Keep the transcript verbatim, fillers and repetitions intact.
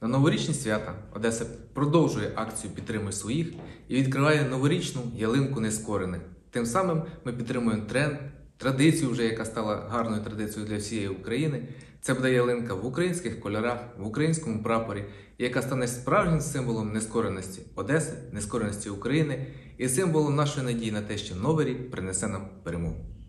На новорічні свята Одеса продовжує акцію «Підтримуй своїх» і відкриває новорічну ялинку нескорених. Тим самим ми підтримуємо тренд, традицію, вже, яка стала гарною традицією для всієї України. Це буде ялинка в українських кольорах, в українському прапорі, яка стане справжнім символом нескореності Одеси, нескореності України і символом нашої надії на те, що Новий рік принесе нам перемогу.